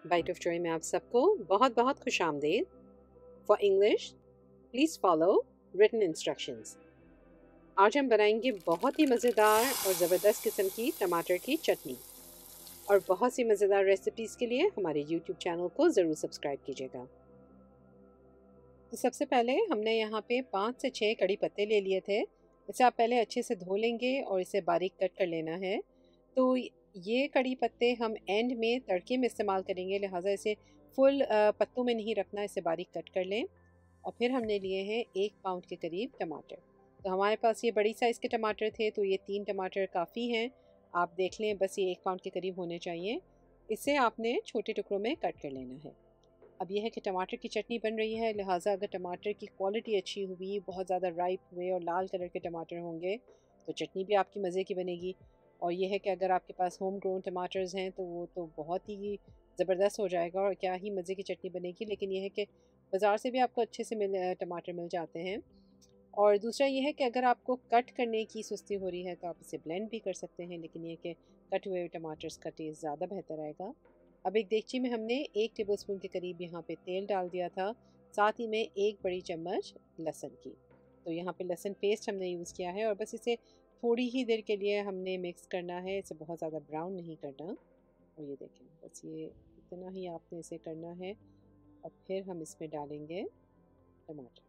Bite of Joy में आप सबको बहुत बहुत खुश आमदीद। For English please follow written instructions. आज हम बनाएंगे बहुत ही मज़ेदार और ज़बरदस्त किस्म की टमाटर की चटनी। और बहुत सी मज़ेदार रेसिपीज़ के लिए हमारे यूट्यूब चैनल को ज़रूर सब्सक्राइब कीजिएगा। तो सबसे पहले हमने यहाँ पे 5 से 6 कड़ी पत्ते ले लिए थे। इसे आप पहले अच्छे से धो लेंगे और इसे बारीक कट कर लेना है। तो ये कड़ी पत्ते हम एंड में तड़के में इस्तेमाल करेंगे, लिहाजा इसे फुल पत्तों में नहीं रखना, इसे बारीक कट कर लें। और फिर हमने लिए हैं 1 पाउंड के करीब टमाटर। तो हमारे पास ये बड़ी साइज़ के टमाटर थे, तो ये 3 टमाटर काफ़ी हैं। आप देख लें, बस ये 1 पाउंड के करीब होने चाहिए। इसे आपने छोटे टुकड़ों में कट कर लेना है। अब यह है कि टमाटर की चटनी बन रही है, लिहाजा अगर टमाटर की क्वालिटी अच्छी हुई, बहुत ज़्यादा राइप हुए और लाल कलर के टमाटर होंगे तो चटनी भी आपकी मज़े की बनेगी। और यह है कि अगर आपके पास होम ग्रोन टमाटर्स हैं तो वो तो बहुत ही ज़बरदस्त हो जाएगा और क्या ही मज़े की चटनी बनेगी। लेकिन यह है कि बाज़ार से भी आपको अच्छे से टमाटर मिल जाते हैं। और दूसरा ये है कि अगर आपको कट करने की सुस्ती हो रही है तो आप इसे ब्लेंड भी कर सकते हैं, लेकिन ये कि कट हुए टमाटर्स का टेस्ट ज़्यादा बेहतर आएगा। अब एक देगची में हमने 1 टेबलस्पून के करीब यहाँ पे तेल डाल दिया था, साथ ही में 1 बड़ी चम्मच लहसुन की। तो यहाँ पे लहसुन पेस्ट हमने यूज़ किया है और बस इसे थोड़ी ही देर के लिए हमने मिक्स करना है, इसे बहुत ज़्यादा ब्राउन नहीं करना। और ये देखें, बस ये इतना ही आपने इसे करना है। और फिर हम इसमें डालेंगे टमाटर।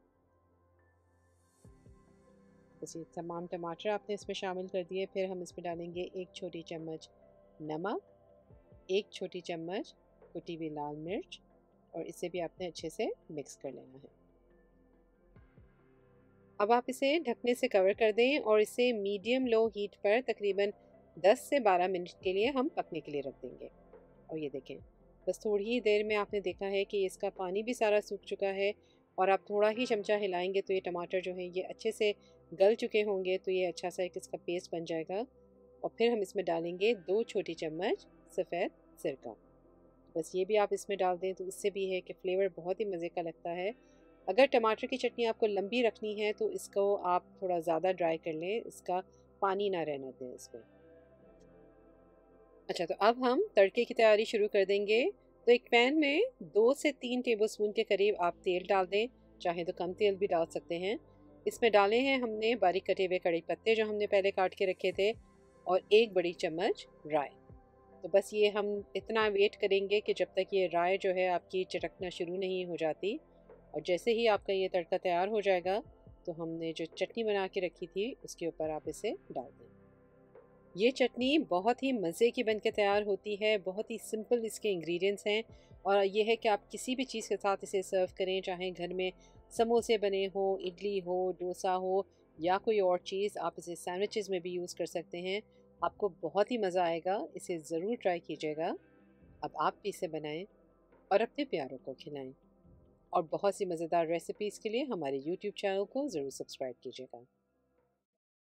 बस ये तमाम टमाटर आपने इसमें शामिल कर दिए। फिर हम इसमें डालेंगे 1 छोटी चम्मच नमक, 1 छोटी चम्मच कुटी हुई लाल मिर्च, और इसे भी आपने अच्छे से मिक्स कर लेना है। अब आप इसे ढकने से कवर कर दें और इसे मीडियम लो हीट पर तकरीबन 10 से 12 मिनट के लिए हम पकने के लिए रख देंगे। और ये देखें, बस थोड़ी ही देर में आपने देखा है कि इसका पानी भी सारा सूख चुका है। और आप थोड़ा ही चमचा हिलाएंगे तो ये टमाटर जो है ये अच्छे से गल चुके होंगे, तो ये अच्छा सा एक इसका पेस्ट बन जाएगा। और फिर हम इसमें डालेंगे 2 छोटी चम्मच सफ़ेद सिरका। बस ये भी आप इसमें डाल दें तो इससे भी है कि फ्लेवर बहुत ही मज़े का लगता है। अगर टमाटर की चटनी आपको लंबी रखनी है तो इसको आप थोड़ा ज़्यादा ड्राई कर लें, इसका पानी ना रहना दें इसमें। अच्छा, तो अब हम तड़के की तैयारी शुरू कर देंगे। तो एक पैन में 2 से 3 टेबलस्पून के करीब आप तेल डाल दें, चाहे तो कम तेल भी डाल सकते हैं। इसमें डाले हैं हमने बारीक कटे हुए कड़ी पत्ते जो हमने पहले काट के रखे थे, और 1 बड़ी चम्मच राई। तो बस ये हम इतना वेट करेंगे कि जब तक ये राई जो है आपकी चटकना शुरू नहीं हो जाती। और जैसे ही आपका ये तड़का तैयार हो जाएगा तो हमने जो चटनी बना के रखी थी उसके ऊपर आप इसे डाल दें। ये चटनी बहुत ही मज़े की बनके तैयार होती है, बहुत ही सिंपल इसके इंग्रेडिएंट्स हैं। और ये है कि आप किसी भी चीज़ के साथ इसे सर्व करें, चाहे घर में समोसे बने हो, इडली हो, डोसा हो या कोई और चीज़, आप इसे सैंडविचेस में भी यूज़ कर सकते हैं। आपको बहुत ही मज़ा आएगा, इसे ज़रूर ट्राई कीजिएगा। अब आप भी इसे बनाएं और अपने प्यारों को खिलाएं। और बहुत सी मज़ेदार रेसिपीज़ के लिए हमारे यूट्यूब चैनल को ज़रूर सब्सक्राइब कीजिएगा।